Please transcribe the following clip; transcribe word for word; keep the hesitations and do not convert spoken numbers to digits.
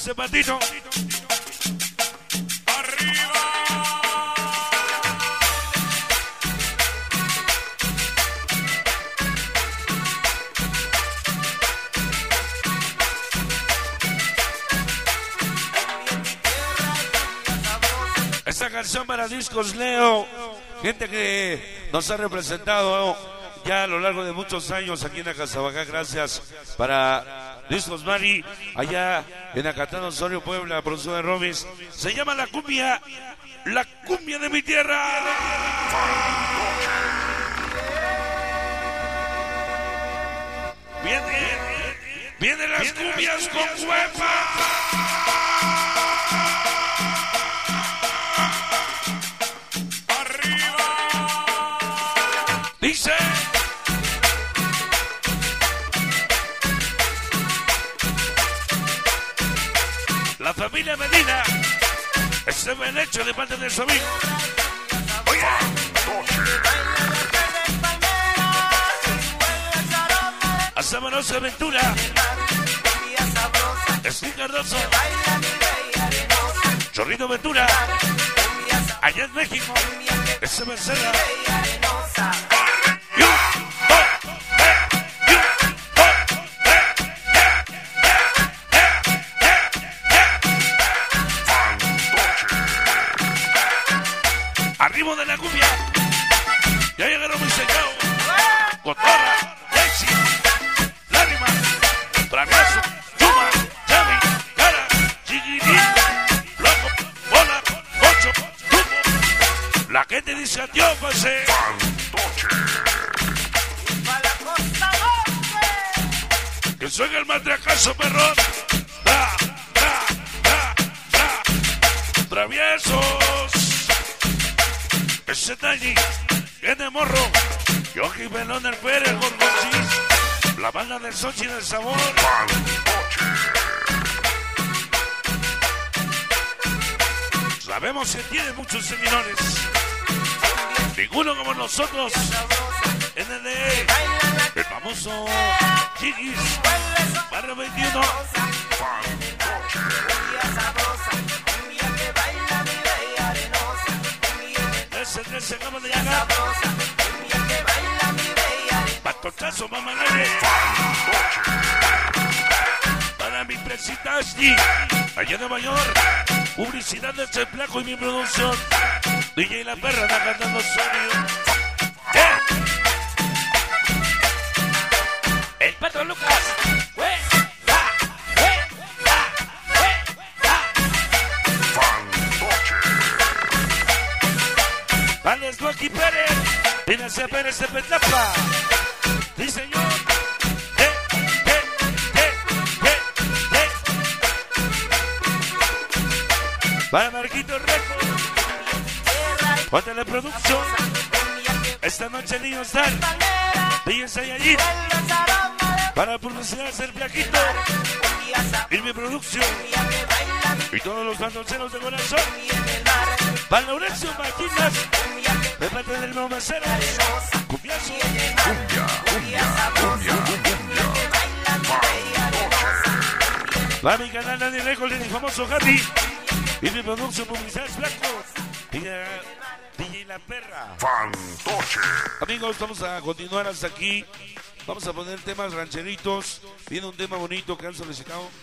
Ese patito. Arriba. Esta canción para Discos Leo, gente que nos ha representado ya a lo largo de muchos años aquí en Acazabacá. Gracias para Discos Mari, allá en Acatán, Osorio, Puebla, producción de Robis. Se llama La Cumbia, La Cumbia de mi tierra. Viene, vienen las cumbias con huepa. Dice la familia Medina, ese buen hecho de parte de su amigo. Oye, hacémonos aventura. Esquí Cardoso, Chorrito Ventura, allá en México, ese Becerra. Arriba de la cumbia, ya llegaron muy secados. Cotorra, Lexi, Lágrima, Travieso, Chuma, Chavi, Cara, Chiquitín, Loco, Bola, Ocho, Tubo. La gente dice adiós, pase. Que sueña el matracazo, perrón. Da, da, da, da. Traviesos. Ese Tiny, viene Morro, Yogi Pelón del Pérez, Gorgonchis, la banda del Sochi del Sabor. Sabemos que tiene muchos seguidores, ninguno como nosotros. N N E, el famoso Chiquis, Barrio veintiuno. Ese se acaba de llegar. Patochazo, mamá leve. Para mi presita Asti, allá en Nueva York. Publicidad de este placo y mi producción. D J La Perra anda cantando sonido. ¡Eh! El Pato Lucas. Alex Joaquín Pérez, Pinacia Pérez de Petapa. Sí, señor. Eh, eh, eh, eh, eh. Para Marquito Reco, Juan de la producción. Esta noche el niño está. Fíjense allí. Para publicidad el Plaquito. Y mi producción. Y todos los bandolceros de corazón. Para Laurencio Maquinas, de parte del mismo Macero, cumbiazo, cumbia, cumbia, cumbia, cumbia, para mi canal Dani Record de mi famoso Happy, y mi producción publicidad Blanco, y D J La Perra. Fantoche. Amigos, vamos a continuar hasta aquí, vamos a poner temas rancheritos, viene un tema bonito que han solicitado.